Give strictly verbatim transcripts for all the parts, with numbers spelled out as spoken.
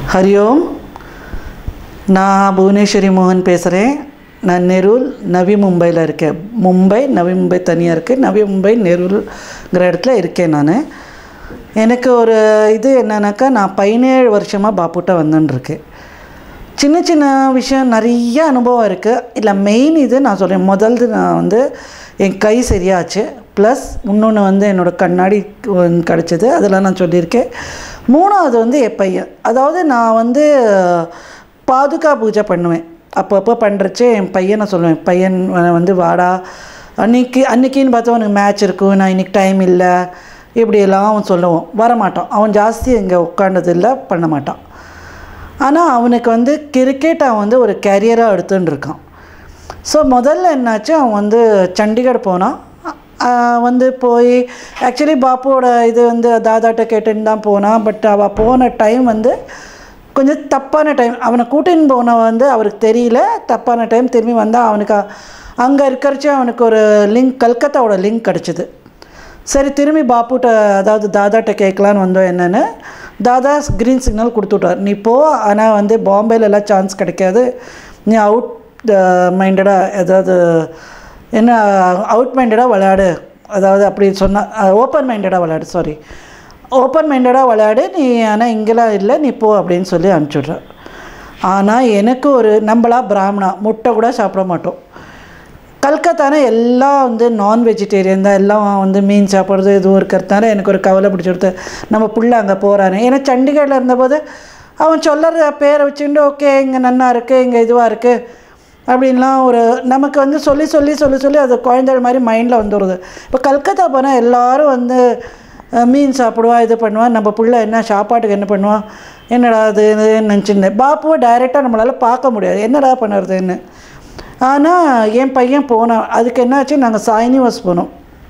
हरि ओम ना भुवनेश्वरी मोहन पेसुरेन ना नेरुल नवी मुंबईला इरुक्केन मुंबई नवी मुंबई तनिया इरुक्कु नवी मुंबई नेरुलங்கிற இடத்துல இருக்கேன் நான் எனக்கு ஒரு இது என்னன்னாக்கா நான் பதினேழு வருஷமா பாப்புட்ட வந்துட்டு இருக்கேன் சின்ன சின்ன விஷயம் நிறைய அனுபவம் இருக்கு இல்ல மெயின் இது நான் சொல்றேன் முதல்ல நான் வந்து என் கை சரியாச்சு ப்ளஸ் இன்னொன்னு வந்து என்னோட கண்ணாடி கிடைச்சது அதெல்லாம் நான் சொல்லியிருக்கேன் மூணாவது வந்து என் பையன் அதாவது நான் வந்து பாதுகா பூஜை பண்ணுவேன் அப்பப்போ பண்ணுறச்சே என் பையனை சொல்லுவேன் பையன் வந்து வாடா அன்னைக்கு அன்னைக்குன்னு பார்த்தா உனக்கு மேட்ச் இருக்கும் நான் இன்னைக்கு டைம் இல்லை இப்படியெல்லாம் அவன் சொல்லுவோம் வரமாட்டான் அவன் ஜாஸ்தி இங்கே உட்காண்டதில்லை பண்ண மாட்டான் ஆனால் அவனுக்கு வந்து கிரிக்கெட் அவன் வந்து ஒரு கேரியராக எடுத்துன்னு இருக்கான் ஸோ முதல்ல என்னாச்சு அவன் வந்து சண்டிகர் போனான் வந்து போய் ஆக்சுவலி பாப்புவோட இது வந்து தாதாட்ட கேட்டுன்னு தான் போனான் பட் அவள் போன டைம் வந்து கொஞ்சம் தப்பான டைம் அவனை கூட்டின்னு போன வந்து அவருக்கு தெரியல தப்பான டைம் திரும்பி வந்தால் அவனுக்கு அங்கே இருக்கிறச்சே அவனுக்கு ஒரு லிங்க் கல்கத்தாவோட லிங்க் கிடச்சிது சரி திரும்பி பாப்புட்ட அதாவது தாதாட்ட கேட்கலான்னு வந்தோம் என்னென்னு தாதா க்ரீன் சிக்னல் கொடுத்துட்டார் நீ போ ஆனால் வந்து பாம்பேலெல்லாம் சான்ஸ் கிடைக்காது நீ அவுட் மைண்டடாக ஏதாவது என்ன அவுட் மைண்டடாக விளையாடு அதாவது அப்படி சொன்னால் ஓப்பன் மைண்டடாக விளையாடு சாரி ஓப்பன் மைண்டடாக விளையாடு நீ ஆனால் இங்கெல்லாம் இல்லை நீ போ அப்படின்னு சொல்லி அனுப்பிச்சுட்ற ஆனால் எனக்கு ஒரு நம்மளா பிராமணா முட்டை கூட சாப்பிட மாட்டோம் கல்கத்தானா எல்லாம் வந்து நான் வெஜிடேரியன் தான் எல்லாம் வந்து மீன் சாப்பிட்றது எதுவும் இருக்கிறதுனால எனக்கு ஒரு கவலை பிடிச்சிடுது நம்ம புள்ள அங்கே போகிறானே ஏன்னா சண்டிகரில் இருந்தபோது அவன் சொல்லுற பேரை வச்சுட்டு ஓகே இங்கே நன்னா இருக்குது இங்கே இதுவாக இருக்குது அப்படின்லாம் ஒரு நமக்கு வந்து சொல்லி சொல்லி சொல்லி சொல்லி அது குழந்தைகள் மாதிரி மைண்டில் வந்துடுது இப்போ கல்கத்தா போனால் எல்லோரும் வந்து மீன் சாப்பிடுவா இது பண்ணுவான் நம்ம பிள்ளை என்ன சாப்பாட்டுக்கு என்ன பண்ணுவான் என்னடா அது நினச்சிருந்தேன் பாப்புவை டைரெக்டாக நம்மளால் பார்க்க முடியாது என்னடா பண்ணுறதுன்னு ஆனால் என் பையன் போனான் அதுக்கு என்னாச்சு நாங்கள் சாய்னிவாஸ் போனோம்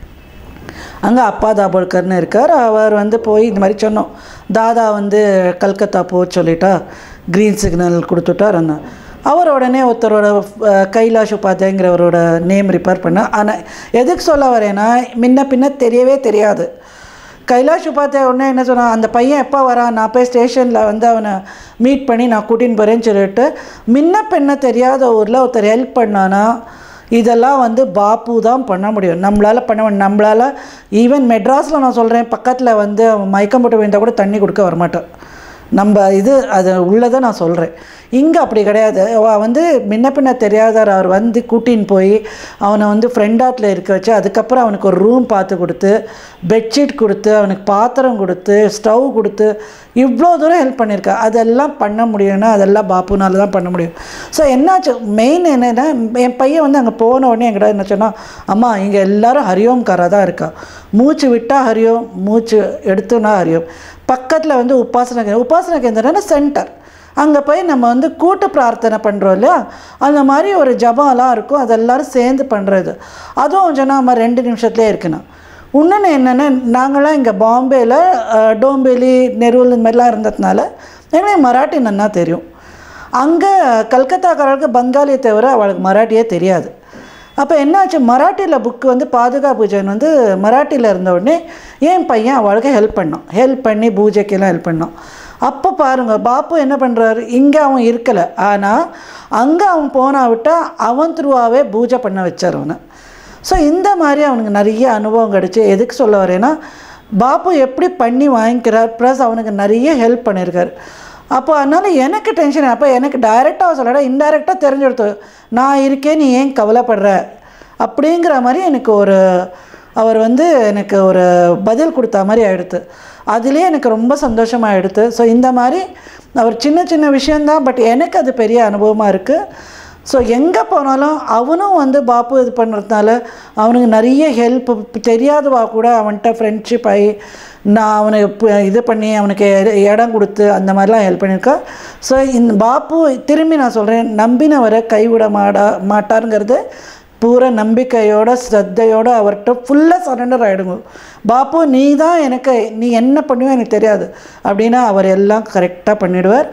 அங்கே அப்பா தாபோல்கர்னு இருக்கார் அவர் வந்து போய் இந்த மாதிரி சொன்னோம் தாதா வந்து கல்கத்தா போக சொல்லிட்டா க்ரீன் சிக்னல் கொடுத்துட்டார் அந்த அவர் உடனே ஒருத்தரோட கைலாஷ் உபாத்யாயங்கிறவரோட நேம் ரிப்பேர் பண்ண ஆனால் எதுக்கு சொல்ல வரேன்னா முன்ன பின்ன தெரியவே தெரியாது கைலாஷ் உபாத்யாய உடனே என்ன சொன்னான் அந்த பையன் எப்போ வரான் நான் போய் ஸ்டேஷனில் வந்து அவனை மீட் பண்ணி நான் கூட்டின்னு போகிறேன்னு சொல்லிட்டு முன்ன பின்ன தெரியாத ஊரில் ஒருத்தர் ஹெல்ப் பண்ணானா இதெல்லாம் வந்து பாப்பு தான் பண்ண முடியும் நம்மளால் பண்ண முடியும் நம்மளால் ஈவன் மெட்ராஸில் நான் சொல்கிறேன் பக்கத்தில் வந்து மயக்கம் போட்டு விழுந்தால் கூட தண்ணி கொடுக்க வரமாட்டேன் நம்ம இது அது உள்ளதை நான் சொல்கிறேன் இங்கே அப்படி கிடையாது வந்து முன்ன பின்ன தெரியாதார் அவர் வந்து கூட்டின்னு போய் அவனை வந்து ஃப்ரெண்டாட்டில் இருக்க வச்சு அதுக்கப்புறம் அவனுக்கு ஒரு ரூம் பார்த்து கொடுத்து பெட்ஷீட் கொடுத்து அவனுக்கு பாத்திரம் கொடுத்து ஸ்டவ் கொடுத்து இவ்வளோ தூரம் ஹெல்ப் பண்ணியிருக்கா அதெல்லாம் பண்ண முடியும்னா அதெல்லாம் பாப்புனால தான் பண்ண முடியும் ஸோ என்னாச்சு மெயின் என்னென்னா என் பையன் வந்து அங்கே போன உடனே என்கிட்ட என்ன சொன்னால் அம்மா இங்கே எல்லோரும் ஹரியோம்காராக தான் இருக்கா மூச்சு விட்டால் ஹரியோம் மூச்சு எடுத்தோன்னா ஹரியோம் பக்கத்தில் வந்து உபாசன உபாசன கேந்திரம்னா சென்டர் அங்கே போய் நம்ம வந்து கூட்டு பிரார்த்தனை பண்ணுறோம் இல்லையா அந்த மாதிரி ஒரு ஜபம்லாம் இருக்கும் அது எல்லோரும் சேர்ந்து பண்ணுறது அதுவும் சொன்னால் நம்ம ரெண்டு நிமிஷத்துலேயே இருக்குண்ணா இன்னொன்று என்னென்னா நாங்களாம் இங்கே பாம்பேயில் டோம்பேலி நெருல் இந்த மாதிரிலாம் இருந்ததுனால எங்களுக்கு மராட்டி நன்னா தெரியும் அங்கே கல்கத்தாக்காரர்களுக்கு பங்காளியை தவிர அவளுக்கு மராட்டியே தெரியாது அப்போ என்னாச்சு மராட்டியில் புக்கு வந்து பாதுகா பூஜைன்னு வந்து மராட்டியில் இருந்த உடனே என் பையன் அவளுக்கு ஹெல்ப் பண்ணான் ஹெல்ப் பண்ணி பூஜைக்கெல்லாம் ஹெல்ப் பண்ணான் அப்போ பாருங்கள் பாப்பு என்ன பண்ணுறாரு இங்கே அவன் இருக்கலை ஆனால் அங்கே அவன் போனா விட்டால் அவன் த்ரூவாகவே பூஜை பண்ண வச்சார் அவனை ஸோ இந்த மாதிரி அவனுக்கு நிறைய அனுபவம் கிடச்சி எதுக்கு சொல்ல வரேன்னா பாப்பு எப்படி பண்ணி வாங்கிக்கிறார் ப்ளஸ் அவனுக்கு நிறைய ஹெல்ப் பண்ணியிருக்கார் அப்போ அதனால் எனக்கு டென்ஷன் அப்போ எனக்கு டைரெக்டாக சொல்லடா இன்டைரக்டாக தெரிஞ்செடுத்து நான் இருக்கேன் நீ ஏன் கவலைப்படுற அப்படிங்கிற மாதிரி எனக்கு ஒரு அவர் வந்து எனக்கு ஒரு பதில் கொடுத்தா மாதிரி ஆகிடுது அதுலேயே எனக்கு ரொம்ப சந்தோஷமாக ஆகிடுது ஸோ இந்த மாதிரி அவர் சின்ன சின்ன விஷயந்தான் பட் எனக்கு அது பெரிய அனுபவமாக இருக்குது ஸோ எங்கே போனாலும் அவனும் வந்து பாப்பு இது பண்ணுறதுனால அவனுக்கு நிறைய ஹெல்ப் தெரியாதவா கூட அவன்கிட்ட ஃப்ரெண்ட்ஷிப் ஆகி நான் அவனுக்கு இது பண்ணி அவனுக்கு இடம் கொடுத்து அந்த மாதிரிலாம் ஹெல்ப் பண்ணியிருக்கா ஸோ இந்த பாப்பு திரும்பி நான் சொல்கிறேன் நம்பினவரை கைவிட மாடா மாட்டாருங்கிறது பூரா நம்பிக்கையோட ஸ்ரத்தையோடு அவர்கிட்ட ஃபுல்லாக சரண்டர் ஆகிடுங்க பாப்பு நீ தான் எனக்கு நீ என்ன பண்ணுவோ எனக்கு தெரியாது அப்படின்னா அவர் எல்லாம் கரெக்டாக பண்ணிவிடுவார்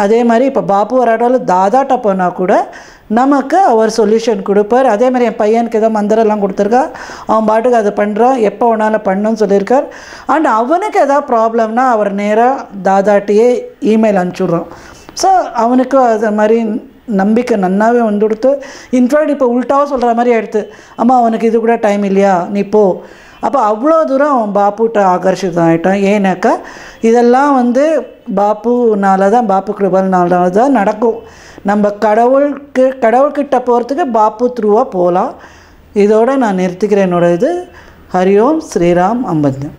அதே மாதிரி இப்போ பாப்பு ஒரு இடத்துல தாதாட்ட போனால் கூட நமக்கு அவர் சொல்யூஷன் கொடுப்பார். அதே மாதிரி என் பையனுக்கு ஏதோ மந்திரம்லாம் கொடுத்துருக்கா, அவன் பாட்டுக்கு அதை பண்ணுறான், எப்போ வேணாலும் பண்ணணும்னு சொல்லியிருக்கார். அண்ட் அவனுக்கு எதாவது ப்ராப்ளம்னா அவர் நேராக தாதாட்டியே இமெயில் அனுப்பிச்சுட்றோம். ஸோ அவனுக்கு அது மாதிரி நம்பிக்கை நன்னாவே வந்து கொடுத்து, இன்ஃபேக்ட் இப்போ உல்ட்டாவும் சொல்கிற மாதிரி எடுத்து, அம்மா அவனுக்கு இது கூட டைம் இல்லையா நீ போ. அப்போ அவ்வளோ தூரம் அவன் பாப்புட்ட ஆகர்ஷிதம் ஆகிட்டான். ஏன்னாக்கா இதெல்லாம் வந்து பாப்புனால தான், பாப்பு கிருபல்னால தான் நடக்கும். நம்ம கடவுளுக்கு கடவுள்கிட்ட போகிறதுக்கு பாப்பு த்ரூவாக போகலாம். இதோடு நான் நிறுத்திக்கிறேன் என்னோட இது. ஹரி ஓம் ஸ்ரீராம் அம்பந்தம்.